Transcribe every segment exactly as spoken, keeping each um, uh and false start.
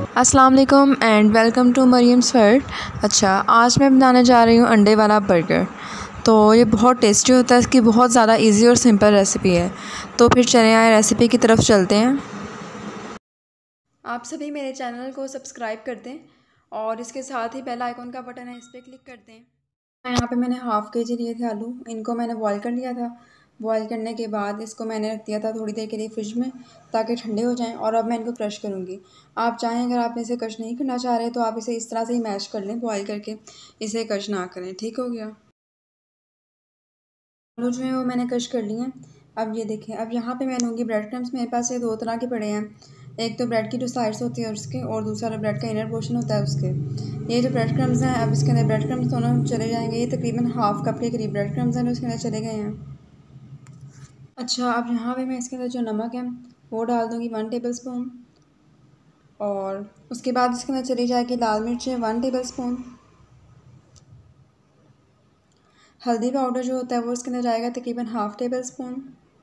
अस्सलाम वालेकुम and welcome to Mariam's world. अच्छा, आज मैं बनाने जा रही हूँ अंडे वाला बर्गर। तो ये बहुत टेस्टी होता है, इसकी बहुत ज़्यादा इजी और सिंपल रेसिपी है। तो फिर चले आए रेसिपी की तरफ चलते हैं। आप सभी मेरे चैनल को सब्सक्राइब कर दें और इसके साथ ही बेल आइकन का बटन है, इस पर क्लिक कर दें। यहाँ पे मैंने हाफ़ के जी लिए थे आलू, इनको मैंने बॉईल कर लिया था। बॉईल करने के बाद इसको मैंने रख दिया था थोड़ी देर के लिए फ्रिज में ताकि ठंडे हो जाएं। और अब मैं इनको क्रश करूँगी। आप चाहें, अगर आप इसे क्रश नहीं करना चाह रहे तो आप इसे इस तरह से ही मैश कर लें, बॉईल करके, इसे क्रश ना करें। ठीक हो गया। आलू जो है वो मैंने क्रश कर लिए हैं। अब ये देखें, अब यहाँ पे मैं लूँगी ब्रेड क्रम्स। मेरे पास ये दो तरह के पड़े हैं, एक तो ब्रेड की जो साइड्स होती है उसके, और दूसरा ब्रेड का इनर पोर्शन होता है उसके। ये जो ब्रेड क्रम्स हैं, अब इसके अंदर ब्रेड क्रम्स दोनों चले जाएंगे। ये तकरीबन हाफ़ कप के करीब ब्रेड क्रम्स हैं जो इसके अंदर चले गए हैं। अच्छा, अब यहाँ पे मैं इसके अंदर जो नमक है वो डाल दूँगी वन टेबल स्पून। और उसके बाद इसके अंदर चली जाएगी लाल मिर्च वन टेबल स्पून। हल्दी पाउडर जो होता है वो इसके अंदर जाएगा तकरीबन हाफ़ टेबल स्पून।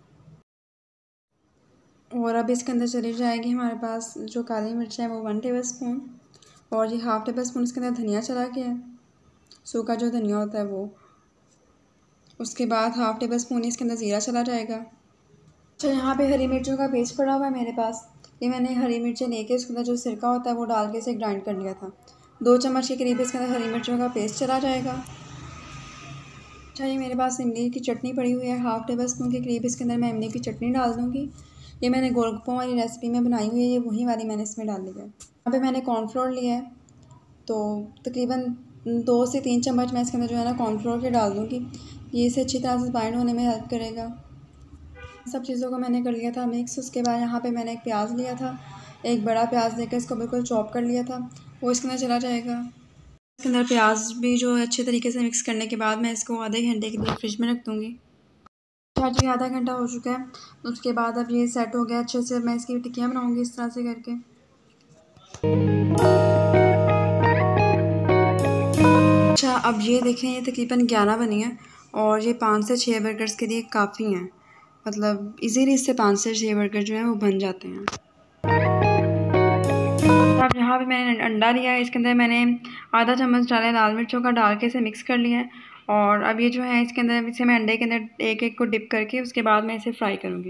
और अब इसके अंदर चली जाएगी हमारे पास जो काली मिर्च है वो वन टेबल स्पून। और ये हाफ़ टेबल स्पून इसके अंदर धनिया चला गया है, सूखा जो धनिया होता है वो। उसके बाद हाफ़ टेबल स्पून इसके अंदर ज़ीरा चला जाएगा। अच्छा, यहाँ पे हरी मिर्चों का पेस्ट पड़ा हुआ है मेरे पास। ये मैंने हरी मिर्चें लेके उसके अंदर जो सिरका होता है वो डाल के इसे ग्राइंड कर लिया था। दो चम्मच के करीब इसके अंदर हरी मिर्चों का पेस्ट चला जाएगा। अच्छा, ये मेरे पास इमली की चटनी पड़ी हुई है, हाफ़ टेबल स्पून के करीब इसके अंदर मैं इमली की चटनी डाल दूँगी। ये मैंने गोलगप्पों वाली रेसिपी में बनाई हुई है, ये वही वाली मैंने इसमें डाल ली है। यहाँ पे मैंने कॉर्नफ्लोर लिया है, तो तकरीबन दो से तीन चम्मच मैं इसके अंदर जो है ना कॉर्नफ्लोर के डाल दूँगी। ये इसे अच्छी तरह से बाइंड होने में हेल्प करेगा। सब चीज़ों को मैंने कर लिया था मिक्स। उसके बाद यहाँ पे मैंने एक प्याज लिया था, एक बड़ा प्याज लेकर इसको बिल्कुल चॉप कर लिया था, वो इसके अंदर चला जाएगा। इसके अंदर प्याज भी जो है अच्छे तरीके से मिक्स करने के बाद मैं इसको आधे घंटे के लिए फ्रिज में रख दूँगी। अच्छा जी, आधा घंटा हो चुका है। उसके बाद अब ये सेट हो गया अच्छे से। मैं इसकी टिक्कियाँ बनाऊँगी इस तरह से करके। अच्छा, अब ये देखें, ये तकरीबन ग्यारह बनी है और ये पाँच से छः बर्गर्स के लिए काफ़ी हैं। मतलब इजीली इससे पाँच से छः बर्गर जो हैं वो बन जाते हैं। अब यहाँ पे मैंने अंडा लिया है, इसके अंदर मैंने आधा चम्मच डाला है लाल मिर्चों का, डाल के इसे मिक्स कर लिया है। और अब ये जो है इसके अंदर, इसे मैं अंडे के अंदर एक एक को डिप करके उसके बाद मैं इसे फ्राई करूँगी।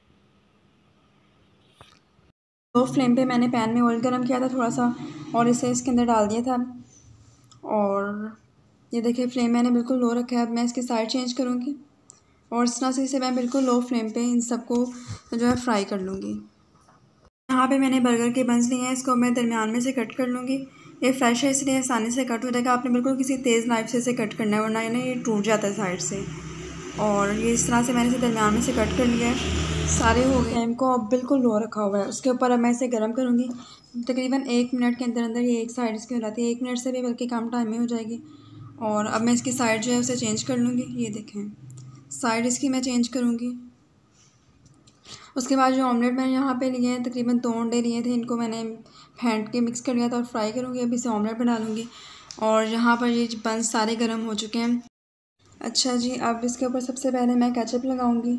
लो फ्लेम पे मैंने पैन में ऑयल गरम किया था थोड़ा सा और इसे इसके अंदर डाल दिया था। और ये देखिए, फ्लेम मैंने बिल्कुल लो रखा है। अब मैं इसकी साइड चेंज करूँगी और इस तरह से इसे मैं बिल्कुल लो फ्लेम पे इन सबको जो है फ्राई कर लूँगी। यहाँ पे मैंने बर्गर के बंस लिए हैं, इसको मैं दरमियान में से कट कर लूँगी। ये फ्रेश है इसलिए आसानी से कट हो जाएगा। आपने बिल्कुल किसी तेज़ नाइफ से इसे कट करना है, वरना ना ये टूट जाता है साइड से। और ये इस तरह से मैंने इसे दरमियान में से कट कर लिया है। सारे हो गए। फ्लेम को अब बिल्कुल लो रखा हुआ है। उसके ऊपर अब मैं इसे गर्म करूँगी। तकरीबन एक मिनट के अंदर अंदर ये एक साइड इसकी हो जाती है, एक मिनट से भी बल्कि कम टाइम में हो जाएगी। और अब मैं इसकी साइड जो है उसे चेंज कर लूँगी। ये देखें, साइड इसकी मैं चेंज करूँगी। उसके बाद जो ऑमलेट मैंने यहाँ पे लिए हैं, तकरीबन दो अंडे लिए थे, इनको मैंने फेंट के मिक्स कर लिया था और फ्राई करूँगी। अब इसे ऑमलेट में डालूँगी। और यहाँ पर ये बंस सारे गर्म हो चुके हैं। अच्छा जी, अब इसके ऊपर सबसे पहले मैं केचप लगाऊँगी।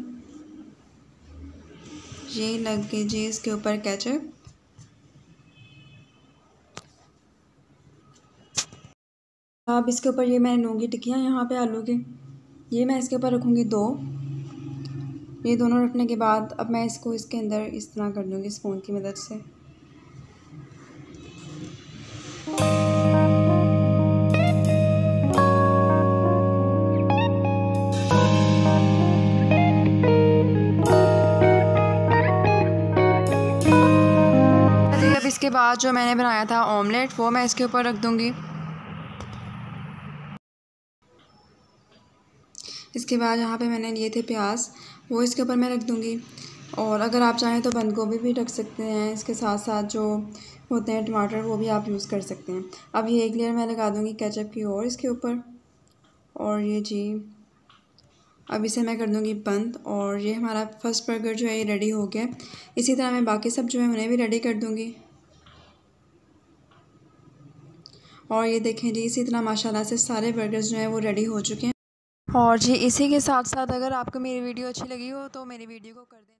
ये लग गई जी इसके ऊपर केचप। अब इसके ऊपर ये मैं लूँगी टिक्कियाँ यहाँ पे आलू की, ये मैं इसके ऊपर रखूँगी दो। ये दोनों रखने के बाद अब मैं इसको इसके अंदर इस तरह कर लूँगी स्पून की मदद से। अब इसके बाद जो मैंने बनाया था ऑमलेट, वो मैं इसके ऊपर रख दूँगी। इसके बाद यहाँ पे मैंने लिए थे प्याज, वो इसके ऊपर मैं रख दूँगी। और अगर आप चाहें तो बंद गोभी भी रख सकते हैं, इसके साथ साथ जो होते हैं टमाटर वो भी आप यूज़ कर सकते हैं। अब ये एक लेयर मैं लगा दूँगी केचप की और इसके ऊपर। और ये जी, अब इसे मैं कर दूँगी बंद। और ये हमारा फर्स्ट बर्गर जो है ये रेडी हो गया। इसी तरह मैं बाकी सब जो है उन्हें भी रेडी कर दूँगी। और ये देखें जी, इसी तरह माशाल्लाह से सारे बर्गर्स जो हैं वो रेडी हो चुके हैं। और जी, इसी के साथ साथ अगर आपको मेरी वीडियो अच्छी लगी हो तो मेरी वीडियो को कर दें।